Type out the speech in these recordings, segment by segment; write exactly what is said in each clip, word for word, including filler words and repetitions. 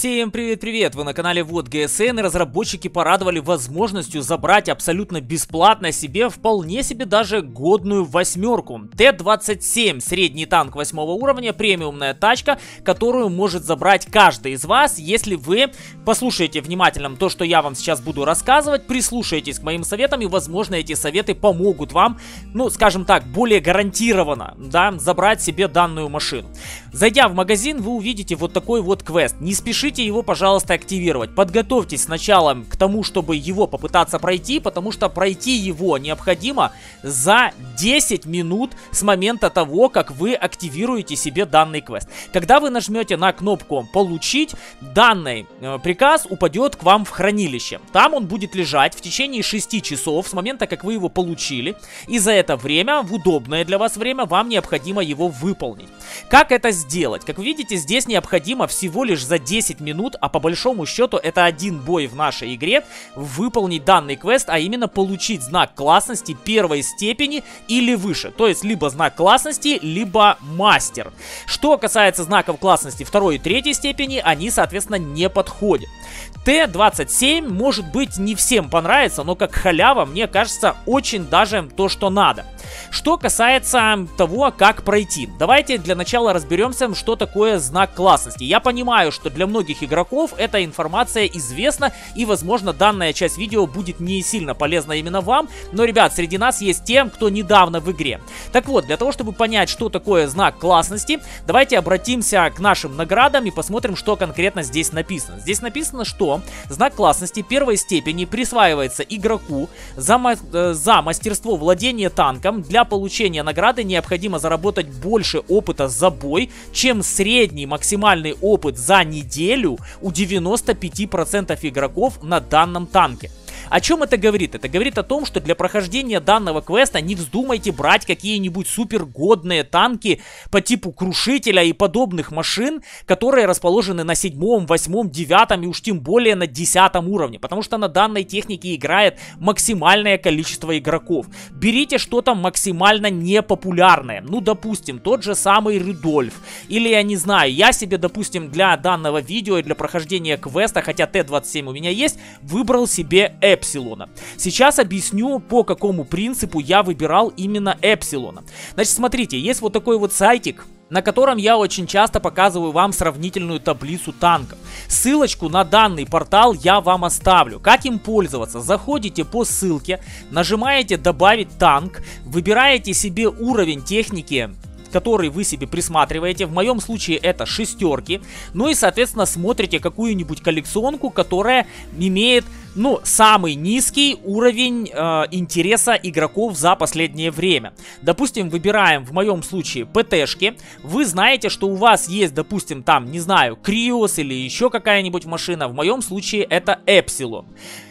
Всем привет-привет! Вы на канале Вот ГСН, и разработчики порадовали возможностью забрать абсолютно бесплатно себе вполне себе даже годную восьмерку. Т двадцать семь, средний танк восьмого уровня, премиумная тачка, которую может забрать каждый из вас, если вы послушаете внимательно то, что я вам сейчас буду рассказывать, прислушаетесь к моим советам, и возможно эти советы помогут вам, ну скажем так, более гарантированно, да, забрать себе данную машину. Зайдя в магазин, вы увидите вот такой вот квест. Не спешите его, пожалуйста, активировать. Подготовьтесь сначала к тому, чтобы его попытаться пройти, потому что пройти его необходимо за десять минут с момента того, как вы активируете себе данный квест. Когда вы нажмете на кнопку «Получить», данный э, приказ упадет к вам в хранилище. Там он будет лежать в течение шести часов с момента, как вы его получили. И за это время, в удобное для вас время, вам необходимо его выполнить. Как это сделать? Как вы видите, здесь необходимо всего лишь за десять минут, а по большому счету это один бой в нашей игре, выполнить данный квест, а именно получить знак классности первой степени или выше. То есть либо знак классности, либо мастер. Что касается знаков классности второй и третьей степени, они, соответственно, не подходят. Т двадцать семь, может быть, не всем понравится, но как халява, мне кажется, очень даже то, что надо. Что касается того, как пройти. Давайте для начала разберемся, что такое знак классности. Я понимаю, что для многих игроков эта информация известна, и, возможно, данная часть видео будет не сильно полезна именно вам. Но, ребят, среди нас есть те, кто недавно в игре. Так вот, для того, чтобы понять, что такое знак классности, давайте обратимся к нашим наградам и посмотрим, что конкретно здесь написано. Здесь написано, что знак классности первой степени присваивается игроку за, ма э, за мастерство владения танком. Для получения награды необходимо заработать больше опыта за бой, чем средний максимальный опыт за неделю у девяноста пяти процентов игроков на данном танке. О чем это говорит? Это говорит о том, что для прохождения данного квеста не вздумайте брать какие-нибудь супергодные танки по типу крушителя и подобных машин, которые расположены на седьмом, восьмом, девятом и уж тем более на десятом уровне, потому что на данной технике играет максимальное количество игроков. Берите что-то максимально непопулярное, ну допустим, тот же самый Рудольф, или я не знаю, я себе, допустим, для данного видео и для прохождения квеста, хотя Т двадцать семь у меня есть, выбрал себе Эпсилона. Сейчас объясню, по какому принципу я выбирал именно Эпсилона. Значит, смотрите, есть вот такой вот сайтик, на котором я очень часто показываю вам сравнительную таблицу танков. Ссылочку на данный портал я вам оставлю. Как им пользоваться? Заходите по ссылке, нажимаете «Добавить танк», выбираете себе уровень техники, который вы себе присматриваете. В моем случае это шестерки. Ну и, соответственно, смотрите какую-нибудь коллекционку, которая имеет, ну, самый низкий уровень э, интереса игроков за последнее время. Допустим, выбираем в моем случае ПТшки. Вы знаете, что у вас есть, допустим, там, не знаю, Криос или еще какая-нибудь машина. В моем случае это Эпсилон.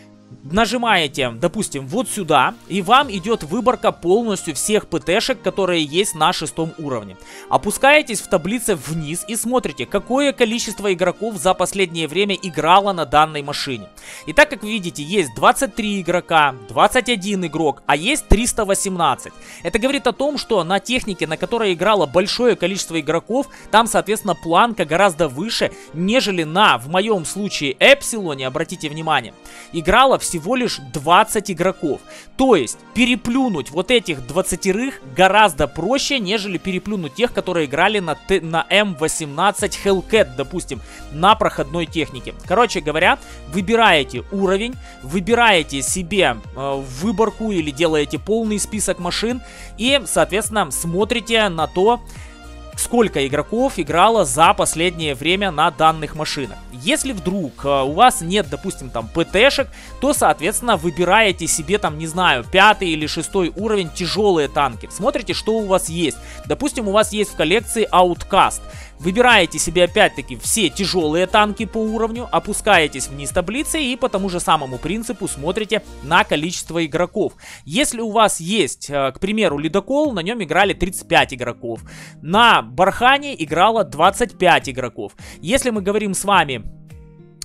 Нажимаете, допустим, вот сюда, и вам идет выборка полностью всех ПТшек, которые есть на шестом уровне. Опускаетесь в таблице вниз и смотрите, какое количество игроков за последнее время играло на данной машине. И так как вы видите, есть двадцать три игрока, двадцать один игрок, а есть триста восемнадцать. Это говорит о том, что на технике, на которой играло большое количество игроков, там, соответственно, планка гораздо выше, нежели на, в моем случае, Эпсилоне, обратите внимание, играло всего лишь двадцать игроков. То есть переплюнуть вот этих двадцатерых гораздо проще, нежели переплюнуть тех, которые играли на, на М восемнадцать Hellcat, допустим, на проходной технике. Короче говоря, выбираете уровень, выбираете себе э, выборку или делаете полный список машин и, соответственно, смотрите на то, сколько игроков играло за последнее время на данных машинах. Если вдруг э, у вас нет, допустим, там ПТшек, то, соответственно, выбираете себе там, не знаю, пятый или шестой уровень тяжелые танки. Смотрите, что у вас есть. Допустим, у вас есть в коллекции Outcast. Выбираете себе опять-таки все тяжелые танки по уровню, опускаетесь вниз таблицы и по тому же самому принципу смотрите на количество игроков. Если у вас есть, к примеру, ледокол, на нем играли тридцать пять игроков. На Бархане играло двадцать пять игроков. Если мы говорим с вами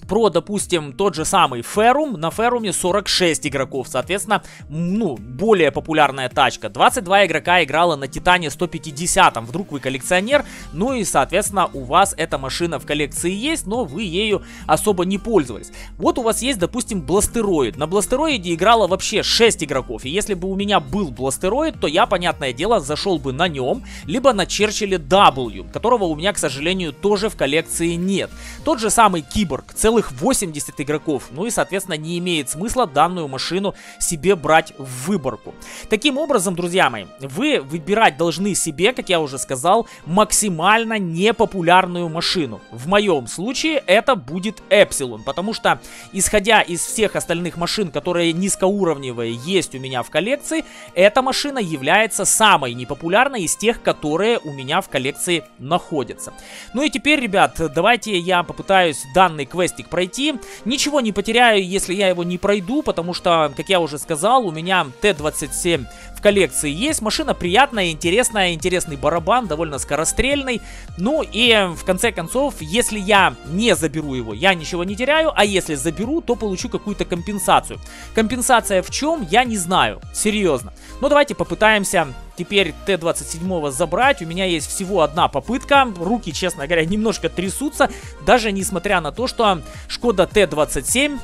про, допустим, тот же самый Феррум. На Ферруме сорок шесть игроков, соответственно, ну, более популярная тачка. двадцать два игрока играло на Титане сто пятидесятом. Вдруг вы коллекционер, ну и, соответственно, у вас эта машина в коллекции есть, но вы ею особо не пользовались. Вот у вас есть, допустим, Бластероид. На Бластероиде играло вообще шесть игроков. И если бы у меня был Бластероид, то я, понятное дело, зашел бы на нем, либо на Черчилле W, которого у меня, к сожалению, тоже в коллекции нет. Тот же самый Киборг, целых восемьдесят игроков, ну и, соответственно, не имеет смысла данную машину себе брать в выборку. Таким образом, друзья мои, вы выбирать должны себе, как я уже сказал, максимально непопулярную машину. В моем случае это будет Эпсилон, потому что, исходя из всех остальных машин, которые низкоуровневые есть у меня в коллекции, эта машина является самой непопулярной из тех, которые у меня в коллекции находятся. Ну и теперь, ребят, давайте я попытаюсь данный квестик пройти. Ничего не потеряю, если я его не пройду, потому что, как я уже сказал, у меня Т двадцать семь в коллекции есть. Машина приятная, интересная, интересный барабан, довольно скорострельный. Ну и в конце концов, если я не заберу его, я ничего не теряю, а если заберу, то получу какую-то компенсацию. Компенсация в чем, я не знаю, серьезно. Но давайте попытаемся теперь Т двадцать семь забрать. У меня есть всего одна попытка. Руки, честно говоря, немножко трясутся. Даже несмотря на то, что Шкода Т двадцать семь,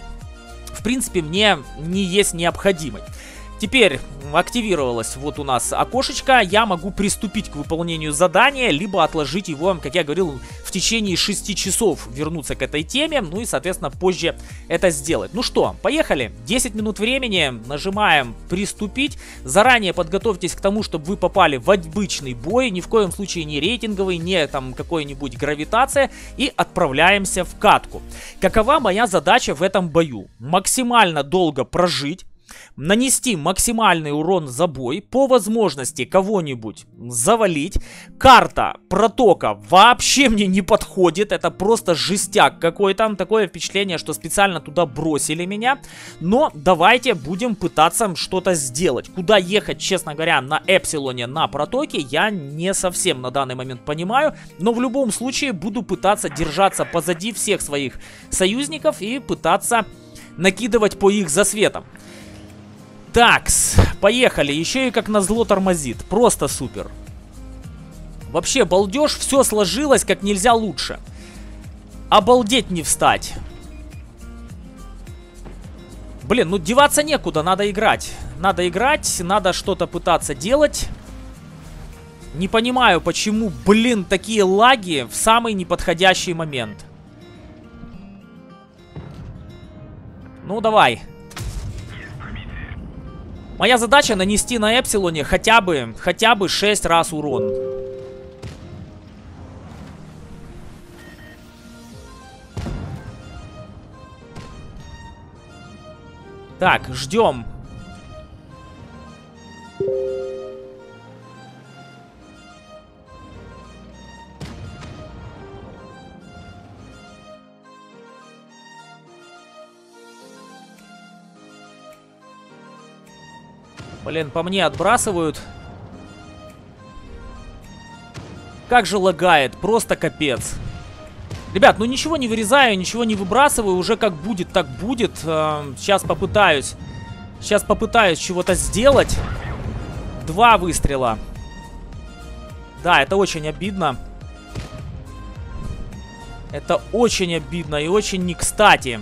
в принципе, мне не есть необходимой. Теперь активировалось вот у нас окошечко. Я могу приступить к выполнению задания, либо отложить его, как я говорил, в течение шести часов вернуться к этой теме. Ну и, соответственно, позже это сделать. Ну что, поехали. десять минут времени. Нажимаем «Приступить». Заранее подготовьтесь к тому, чтобы вы попали в обычный бой. Ни в коем случае не рейтинговый, не там какой-нибудь гравитация. И отправляемся в катку. Какова моя задача в этом бою? Максимально долго прожить. Нанести максимальный урон за бой, по возможности кого-нибудь завалить. Карта протока вообще мне не подходит, это просто жестяк какой-то. Такое впечатление, что специально туда бросили меня. Но давайте будем пытаться что-то сделать. Куда ехать, честно говоря, на Эпсилоне, на протоке, я не совсем на данный момент понимаю. Но в любом случае буду пытаться держаться позади всех своих союзников и пытаться накидывать по их засветам. Такс, поехали. Еще и как назло тормозит. Просто супер. Вообще балдеж, все сложилось как нельзя лучше. Обалдеть не встать. Блин, ну деваться некуда, надо играть. Надо играть, надо что-то пытаться делать. Не понимаю, почему, блин, такие лаги в самый неподходящий момент. Ну, давай. Моя задача нанести на Эпсилоне хотя бы, хотя бы шесть раз урон. Так, ждем. Блин, по мне отбрасывают. Как же лагает, просто капец. Ребят, ну ничего не вырезаю, ничего не выбрасываю. Уже как будет, так будет. Сейчас попытаюсь. Сейчас попытаюсь чего-то сделать. Два выстрела. Да, это очень обидно. Это очень обидно и очень не кстати.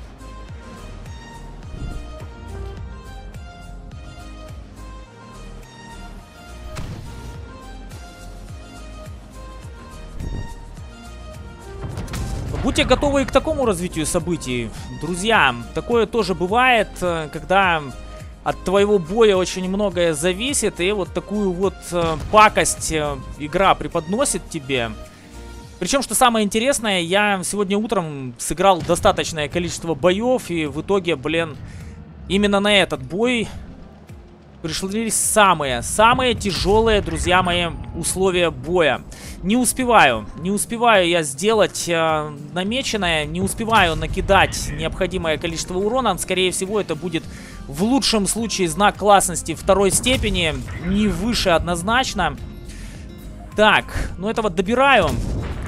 Будьте готовы и к такому развитию событий, друзья. Такое тоже бывает, когда от твоего боя очень многое зависит, и вот такую вот пакость игра преподносит тебе. Причем, что самое интересное, я сегодня утром сыграл достаточное количество боев, и в итоге, блин, именно на этот бой пришлись самые, самые тяжелые, друзья мои, условия боя. Не успеваю, не успеваю я сделать э, намеченное, не успеваю накидать необходимое количество урона. Скорее всего, это будет в лучшем случае знак классности второй степени, не выше однозначно. Так, ну это вот добираю.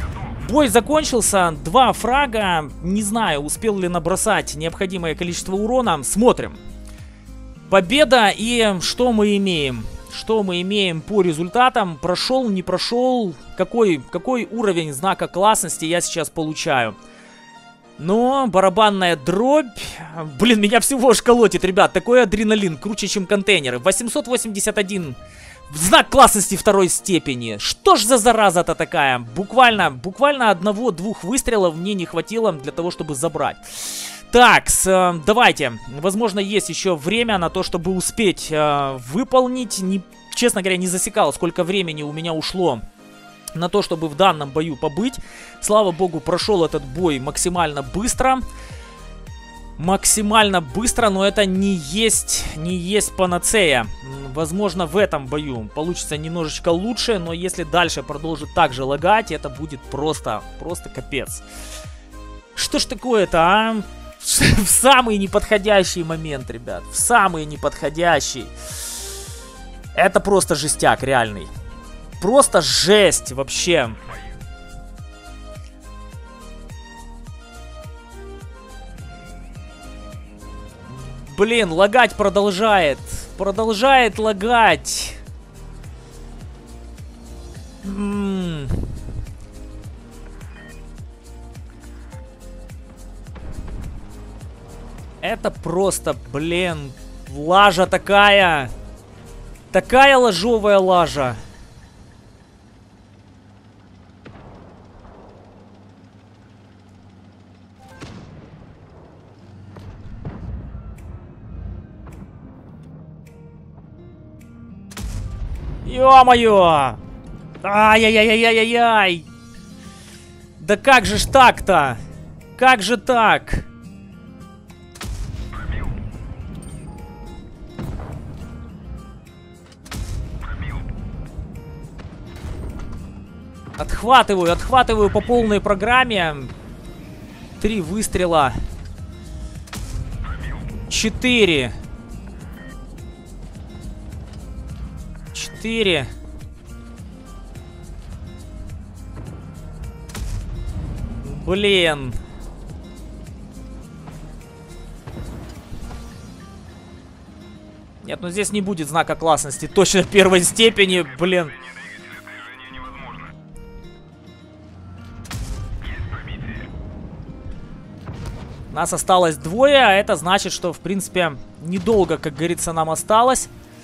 Бой закончился, два фрага, не знаю, успел ли набросать необходимое количество урона, смотрим. Победа, и что мы имеем? Что мы имеем по результатам? Прошел, не прошел, какой, какой уровень знака классности я сейчас получаю? Но барабанная дробь, блин, меня всего аж колотит, ребят, такой адреналин, круче, чем контейнеры. восемьсот восемьдесят один. Знак классности второй степени. Что ж за зараза-то такая? Буквально, буквально одного-двух выстрелов мне не хватило для того, чтобы забрать. Так, э, давайте. Возможно, есть еще время на то, чтобы успеть э, выполнить. Не, честно говоря, не засекал, сколько времени у меня ушло на то, чтобы в данном бою побыть. Слава богу, прошел этот бой максимально быстро. Максимально быстро, но это не есть, не есть панацея. Возможно, в этом бою получится немножечко лучше, но если дальше продолжит так же лагать, это будет просто, просто капец. Что ж такое-то, а? В самый неподходящий момент, ребят, в самый неподходящий. Это просто жестяк реальный. Просто жесть вообще. Блин, лагать продолжает. Продолжает лагать. М-м. Это просто, блин, лажа такая. Такая ложовая лажа. Ё-моё! Ай-яй-яй-яй-яй-яй! Да как же ж так-то? Как же так? Отхватываю, отхватываю по полной программе. Три выстрела. Четыре. Четыре. Блин. Нет, ну здесь не будет знака классности. Точно первой степени, блин. Нас осталось двое, а это значит, что, в принципе, недолго, как говорится, нам осталось.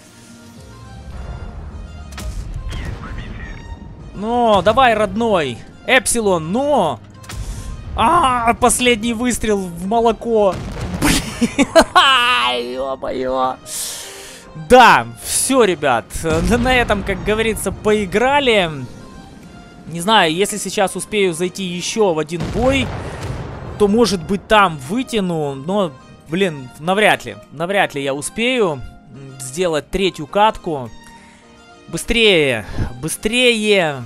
Ну, давай, родной. Эпсилон, ну. А, последний выстрел в молоко. Блин, ё-моё. Да, все, ребят. На этом, как говорится, поиграли. Не знаю, если сейчас успею зайти еще в один бой, то, может быть, там вытяну. Но, блин, навряд ли. Навряд ли я успею сделать третью катку. Быстрее! Быстрее!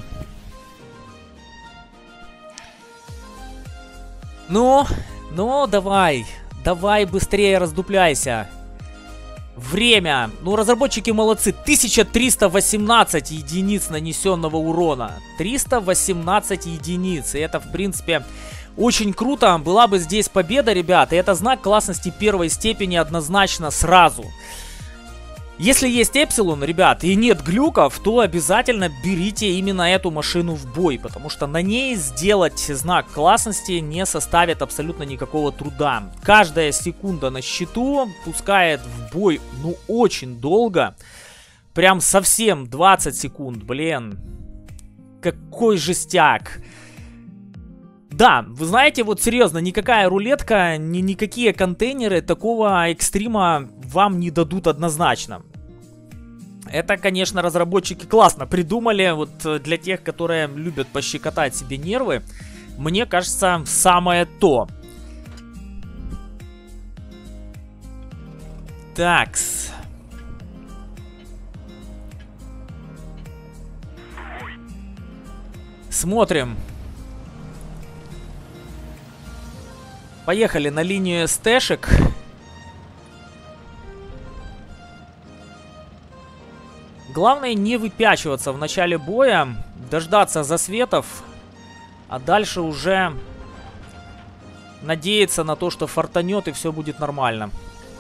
Ну, ну, давай. Давай быстрее раздупляйся. Время. Ну, разработчики молодцы. тысяча триста восемнадцать единиц нанесенного урона. триста восемнадцать единиц. И это, в принципе, очень круто. Была бы здесь победа, ребята. И это знак классности первой степени однозначно сразу. Если есть Эпсилон, ребят, и нет глюков, то обязательно берите именно эту машину в бой, потому что на ней сделать знак классности не составит абсолютно никакого труда. Каждая секунда на счету пускает в бой, ну, очень долго. Прям совсем двадцать секунд, блин. Какой жестяк. Да, вы знаете, вот серьезно, никакая рулетка, ни, никакие контейнеры такого экстрима вам не дадут однозначно. Это, конечно, разработчики классно придумали, вот для тех, которые любят пощекотать себе нервы, мне кажется, самое то. Такс. Смотрим. Поехали на линию эстэшек. Главное не выпячиваться в начале боя, дождаться засветов А дальше уже надеяться на то, что фартанет и все будет нормально.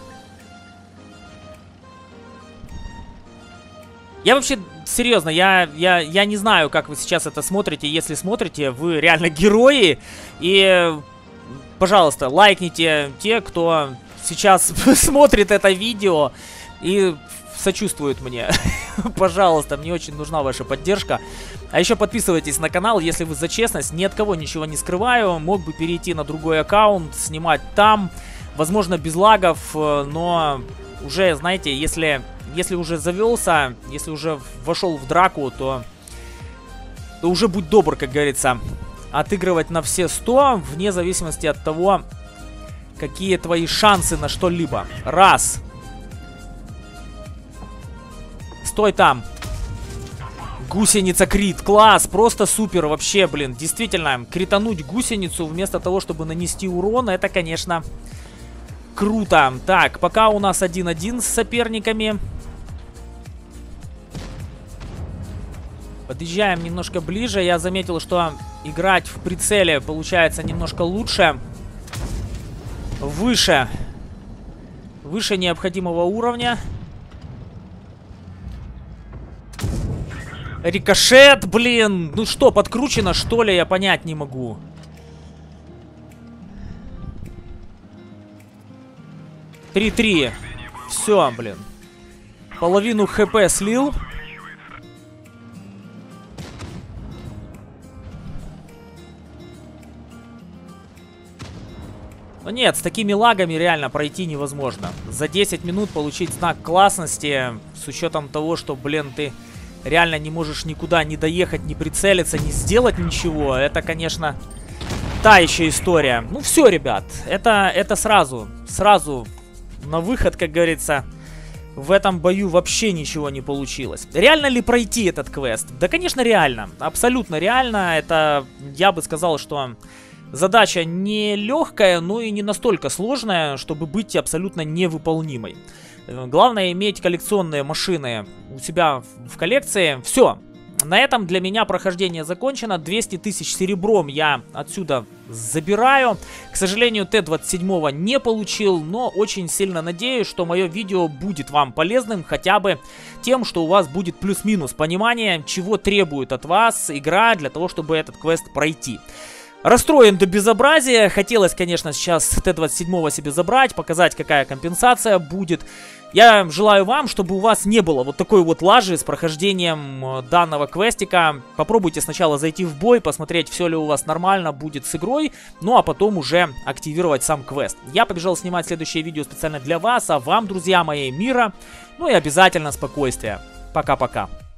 Я вообще, серьезно, я, я, я не знаю, как вы сейчас это смотрите. Если смотрите, вы реально герои. И, пожалуйста, лайкните те, кто сейчас смотрит это видео и сочувствует мне. Пожалуйста, мне очень нужна ваша поддержка. А еще подписывайтесь на канал, если вы за честность. Ни от кого ничего не скрываю. Мог бы перейти на другой аккаунт, снимать там. Возможно, без лагов, но уже, знаете, если... Если уже завелся, если уже вошел в драку, то, то уже будь добр, как говорится, отыгрывать на все сто, вне зависимости от того, какие твои шансы на что-либо. Раз. Стой там. Гусеница крит. Класс. Просто супер вообще, блин. Действительно, критануть гусеницу вместо того, чтобы нанести урон, это, конечно, круто. Так, пока у нас один-один с соперниками. Подъезжаем немножко ближе. Я заметил, что играть в прицеле получается немножко лучше. Выше. Выше необходимого уровня. Рикошет, блин. Ну что, подкручено, что ли? Я понять не могу. три-три. Все, блин. Половину хп слил. Но нет, с такими лагами реально пройти невозможно. За десять минут получить знак классности, с учетом того, что, блин, ты реально не можешь никуда не доехать, не прицелиться, не сделать ничего. Это, конечно, та еще история. Ну все, ребят, это, это сразу, сразу на выход, как говорится. В этом бою вообще ничего не получилось. Реально ли пройти этот квест? Да, конечно, реально. Абсолютно реально. Это, я бы сказал, что... Задача не легкая, но и не настолько сложная, чтобы быть абсолютно невыполнимой. Главное иметь коллекционные машины у себя в коллекции. Все. На этом для меня прохождение закончено. двести тысяч серебром я отсюда забираю. К сожалению, Т двадцать семь не получил, но очень сильно надеюсь, что мое видео будет вам полезным хотя бы тем, что у вас будет плюс-минус понимание, чего требует от вас игра для того, чтобы этот квест пройти. Расстроен до безобразия. Хотелось, конечно, сейчас Т двадцать семь себе забрать, показать, какая компенсация будет. Я желаю вам, чтобы у вас не было вот такой вот лажи с прохождением данного квестика. Попробуйте сначала зайти в бой, посмотреть, все ли у вас нормально будет с игрой, ну а потом уже активировать сам квест. Я побежал снимать следующее видео специально для вас, а вам, друзья мои, мира, ну и обязательно спокойствия. Пока-пока.